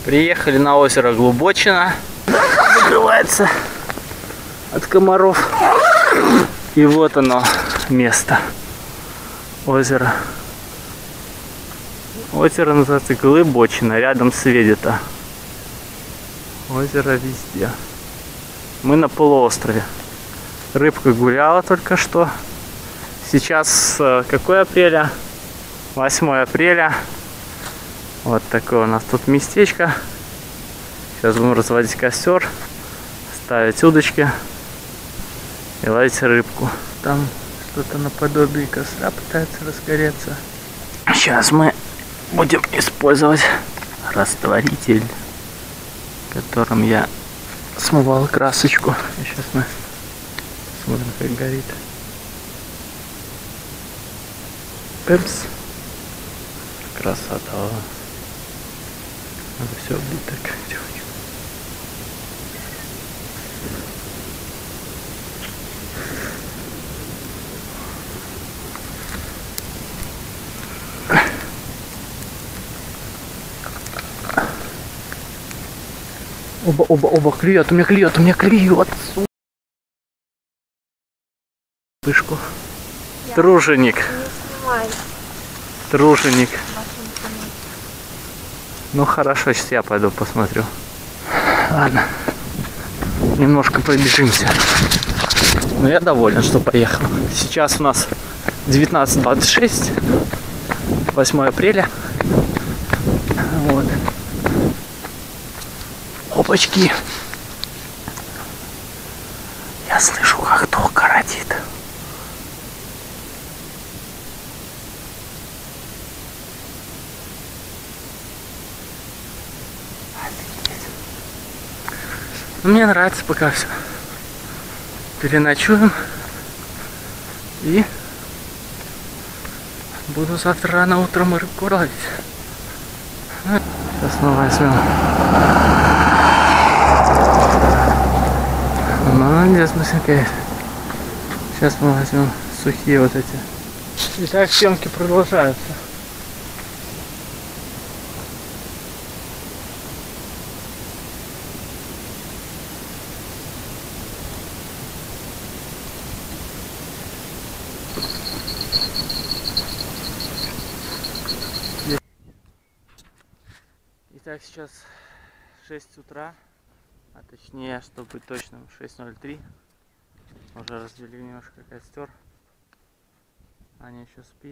Приехали на озеро Глубочино. Закрывается от комаров. И вот оно место. Озеро. Озеро называется Глубочино, рядом с Ведето. Озеро везде. Мы на полуострове. Рыбка гуляла только что. Сейчас какое апреля? 8 апреля. Вот такое у нас тут местечко. Сейчас будем разводить костер, ставить удочки и ловить рыбку. Там что-то наподобие костра пытается разгореться. Сейчас мы будем использовать растворитель, которым я смывал красочку. И сейчас мы смотрим, как горит. Пепс. Красота. Надо все облить так тихонько. Оба, клюет, у меня клюет. Пышку. Труженик. Труженик. Ну хорошо, сейчас я пойду посмотрю. Ладно. Немножко пробежимся. Но я доволен, что поехал. Сейчас у нас 19:26. 8 апреля. Вот. Опачки. Я слышу, как ток коротит. Мне нравится пока все. Переночуем. И буду завтра рано утром рыбку ловить. Сейчас мы возьмем. Молодец, Масенькая. Сейчас мы возьмем сухие вот эти. Итак, съемки продолжаются. Итак, сейчас 6 утра, а точнее, чтобы быть точным, 6:03. Уже развели немножко костер. Аня еще спит.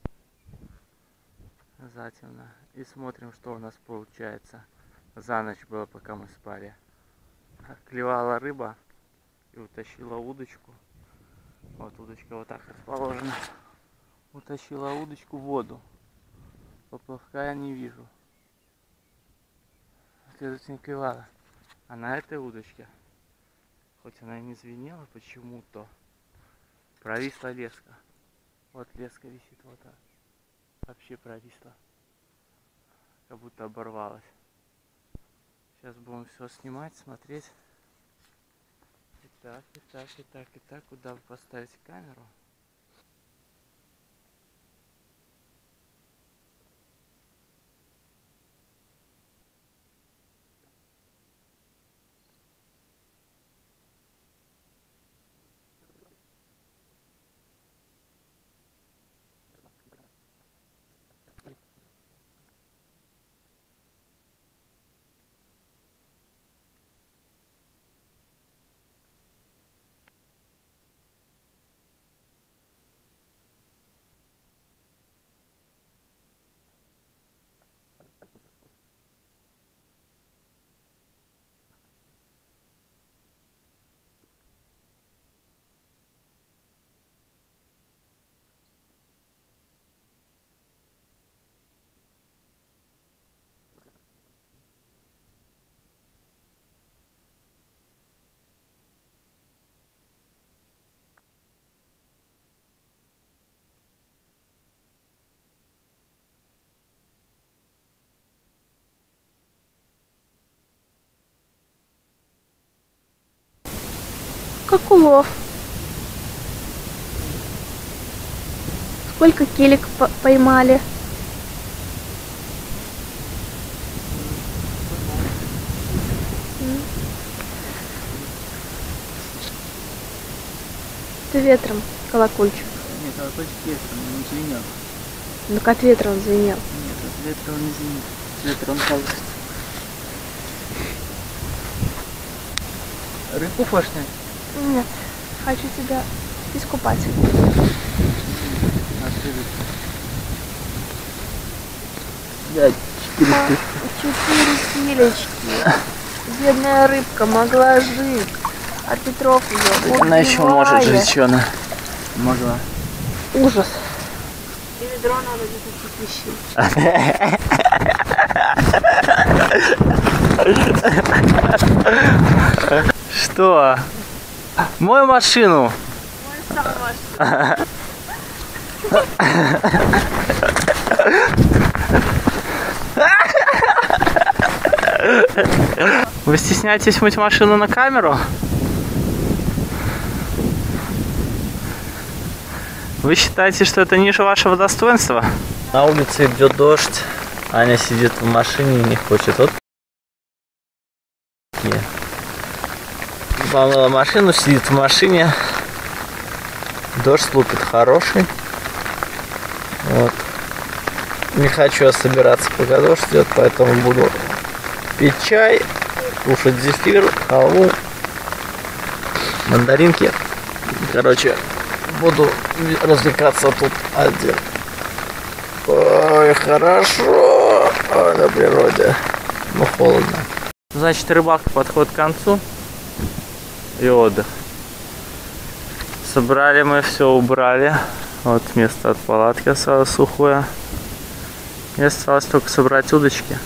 Затемно. И смотрим, что у нас получается. За ночь было, пока мы спали. Клевала рыба и утащила удочку. Вот удочка вот так расположена. Утащила удочку в воду. Поплавка я не вижу. Следовательно, клевала. А на этой удочке, хоть она и не звенела почему-то, провисла леска. Вот леска висит вот так. Вообще провисла. Как будто оборвалась. Сейчас будем все снимать, смотреть. Итак, куда вы поставите камеру? Как улов. Сколько келек поймали? получится ветром колокольчик. Нет, колокольчик ветром, он не звенел. Ну как от ветра он звенел. Нет, от ветра он не звенит. От ветра он получится. Рыбку хочешь снять? Нет, хочу тебя искупать. А ты рыбку. Да, 4 килечки. Бедная рыбка могла жить. А Петров ее убивает. Она еще может жить, что она могла. Ужас. И ведро надо для таких вещей. Что? Мою машину. Мой сам машина. Вы стесняетесь мыть машину на камеру? Вы считаете, что это ниже вашего достоинства? На улице идет дождь. Аня сидит в машине и не хочет. Вот. Нет. Помыла машину, сидит в машине. Дождь лупит хороший. Вот. Не хочу я собираться, пока дождь идет, поэтому буду пить чай, кушать зефир, халву, мандаринки. Короче, буду развлекаться тут один. Ой, хорошо. Ой, на природе. Ну, холодно. Значит, рыбалка подходит к концу. И отдых. Собрали мы все, убрали. Вот место от палатки осталось сухое. И осталось только собрать удочки.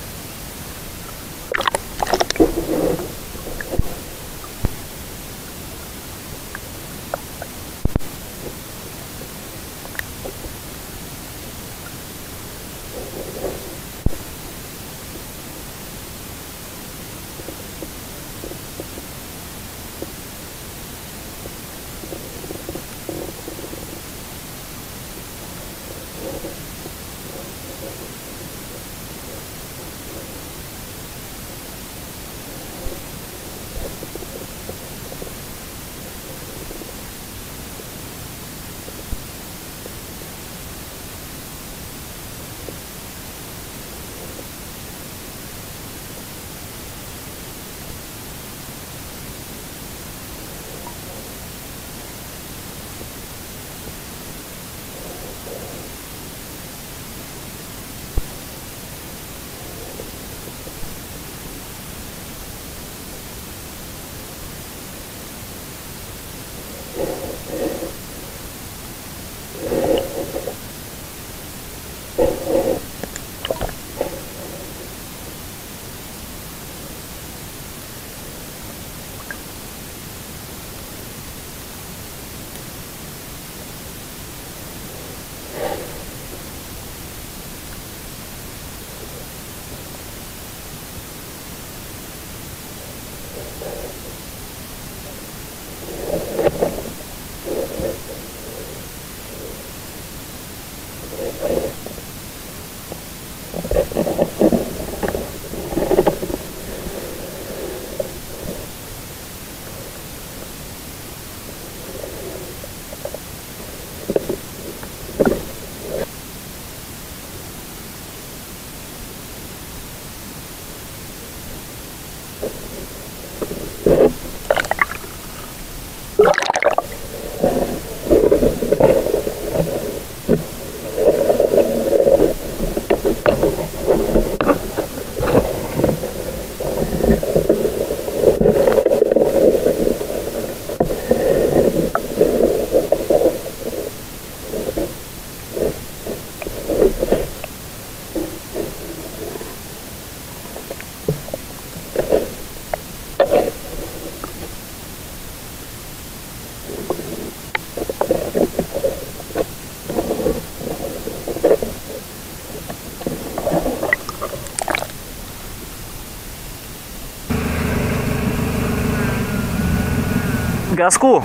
Газку.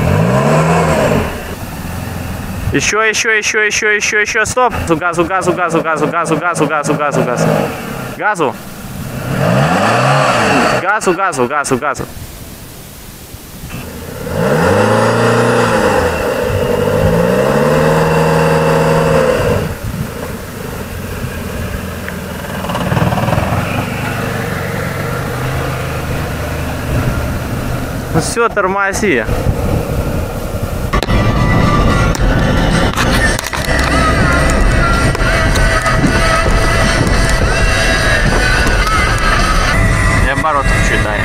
Еще. Стоп. Газу. Газу. Ну все, тормози. И оборотов чуть дай.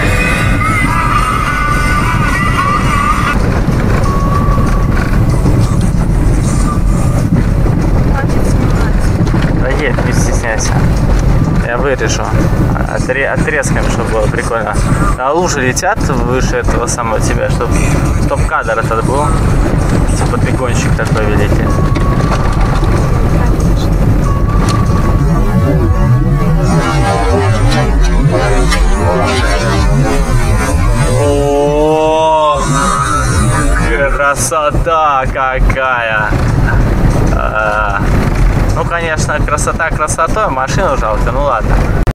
Да нет, не стесняйся. Я вырежу. Отрезками, чтобы было прикольно. А лужи летят выше этого самого тебя, чтобы кадр этот был. Типа ты гонщик такой великий. О, красота какая! Ну, конечно, красота красотой, машину жалко, ну ладно.